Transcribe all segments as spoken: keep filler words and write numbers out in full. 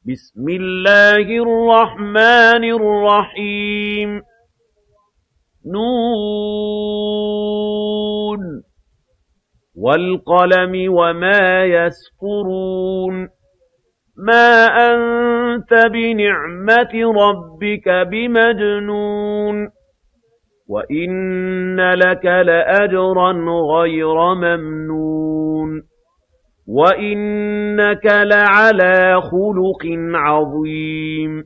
بسم الله الرحمن الرحيم نون والقلم وما يسطرون ما أنت بنعمة ربك بمجنون وإن لك لأجرا غير ممنون وإنك لعلى خلق عظيم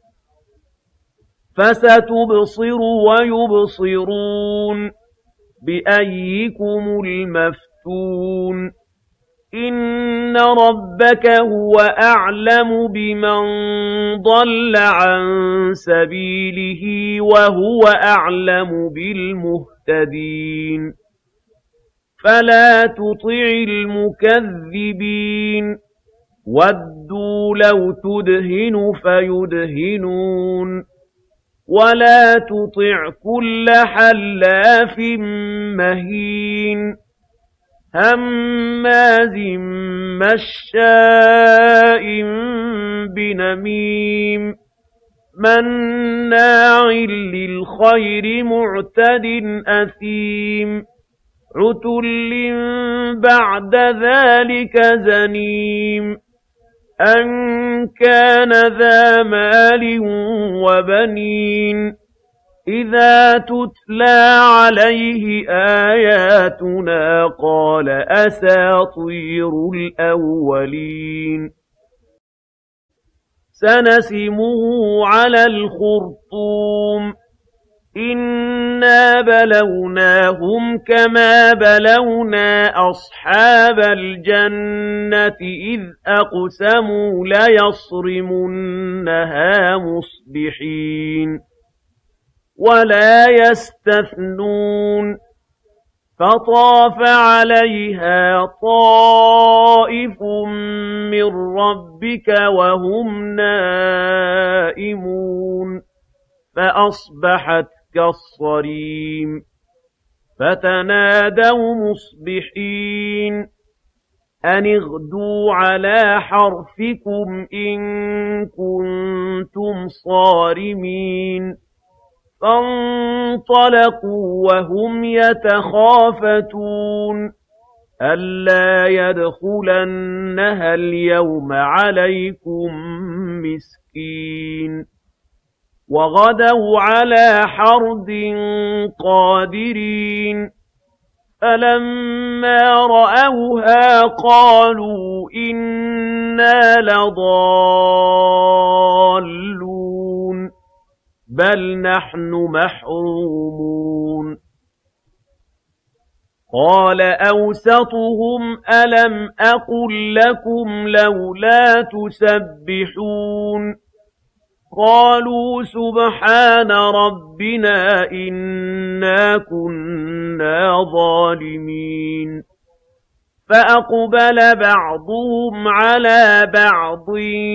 فستبصر ويبصرون بأيكم المفتون إن ربك هو أعلم بمن ضل عن سبيله وهو أعلم بالمهتدين فلا تطع المكذبين ودوا لو تدهن فيدهنون ولا تطع كل حلاف مهين هماز مشاء بنميم مناع للخير معتد أثيم عتل بعد ذلك زنيم أن كان ذا مال وبنين إذا تتلى عليه آياتنا قال أساطير الأولين سنسمه على الخرطوم إنا بلوناهم كما بلونا أصحاب الجنة إذ أقسموا ليصرمنها مصبحين ولا يستثنون فطاف عليها طائف من ربك وهم نائمون فأصبحت كالصريم فتنادوا مصبحين أن اغدوا على حرثكم إن كنتم صارمين فانطلقوا وهم يتخافتون ألا يدخلنها اليوم عليكم مسكين وغدوا على حرد قادرين فلما رأوها قالوا إنا لضالون بل نحن محرومون قال أوسطهم ألم أقل لكم لولا تسبحون قالوا سبحان ربنا إنا كنا ظالمين فأقبل بعضهم على بعض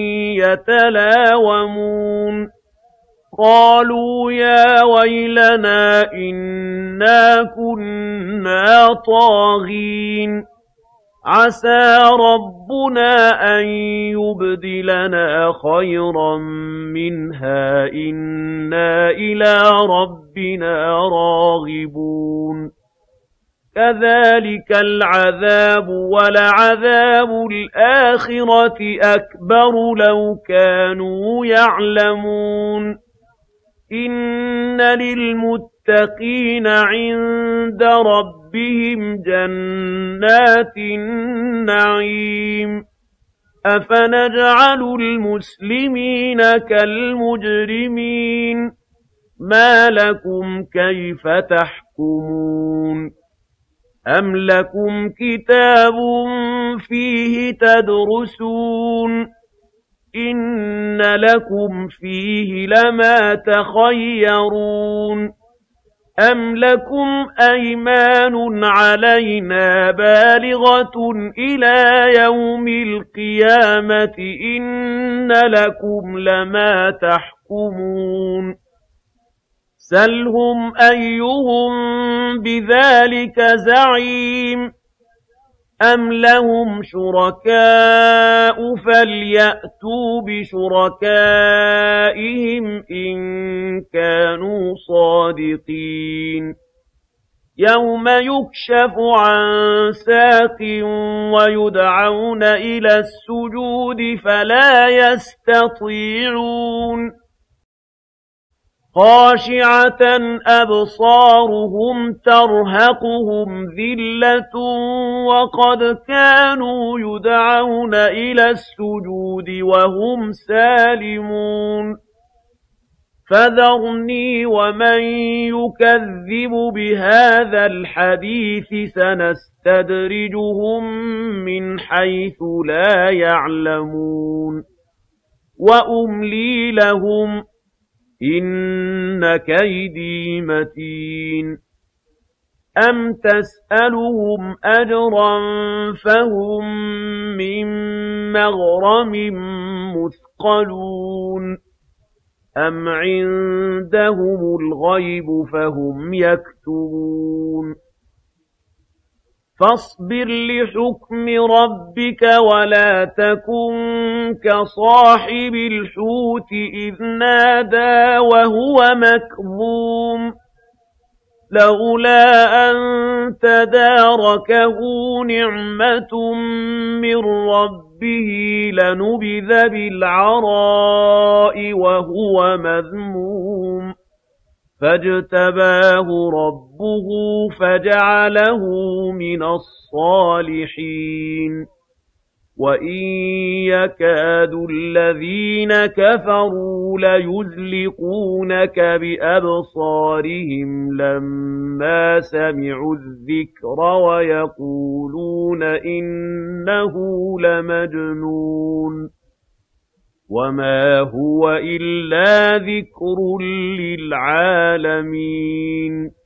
يتلاومون قالوا يا ويلنا إنا كنا طاغين عسى ربنا أن يبدلنا خيرا منها إنا إلى ربنا راغبون كذلك العذاب ولعذاب الآخرة أكبر لو كانوا يعلمون إن للمتقين عند ربهم جنات النعيم أفنجعل المسلمين كالمجرمين ما لكم كيف تحكمون أم لكم كتاب فيه تدرسون إن لكم فيه لما تخيرون أم لكم أيمان علينا بالغة إلى يوم القيامة إن لكم لما تحكمون سلهم أيهم بذلك زعيم أم لهم شركاء فَلْيَأْتُوا بِشُرَكَائِهِمْ إِن كَانُوا صَادِقِينَ يَوْمَ يُكْشَفُ عَن سَاقٍ وَيُدْعَوْنَ إِلَى السُّجُودِ فَلَا يَسْتَطِيعُونَ خَاشِعَةً أَبْصَارُهُمْ تَرْهَقُهُمْ ذِلَّةٌ وَقَدْ كَانُوا يُدْعَوْنَ إِلَى السُّجُودِ وَهُمْ سَالِمُونَ فَذَرْنِي وَمَن يُكَذِّبُ بِهَٰذَا الْحَدِيثِ سَنَسْتَدْرِجُهُم مِّنْ حَيْثُ لَا يَعْلَمُونَ وَأُمْلِي لَهُمْ ۚ إِنَّ كَيْدِي مَتِينٌ أَمْ تَسْأَلُهُمْ أَجْرًا فَهُم مِّن مَّغْرَمٍ مُّثْقَلُونَ أَمْ عِندَهُمُ الْغَيْبُ فَهُمْ يَكْتُبُونَ فَاصْبِرْ لِحُكْمِ رَبِّكَ وَلَا تَكُن كَصَاحِبِ الْحُوتِ إِذْ نَادَىٰ وَهُوَ مَكْظُومٌ لَّوْلَا أَن تَدَارَكَهُ نِعْمَةٌ مِّن رَّبِّهِ لَنُبِذَ بِالْعَرَاءِ وَهُوَ مَذْمُومٌ فَاجْتَبَاهُ رَبُّهُ فَجَعَلَهُ مِنَ الصَّالِحِينَ وَإِن يَكَادُ الَّذِينَ كَفَرُوا لَيُزْلِقُونَكَ بِأَبْصَارِهِمْ لَمَّا سَمِعُوا الذِّكْرَ وَيَقُولُونَ إِنَّهُ لَمَجْنُونٌ وَمَا هُوَ إِلَّا ذِكْرٌ لِّلْعَالَمِينَ